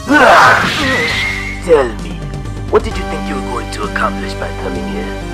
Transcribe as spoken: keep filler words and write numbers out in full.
Tell me, what did you think you were going to accomplish by coming here?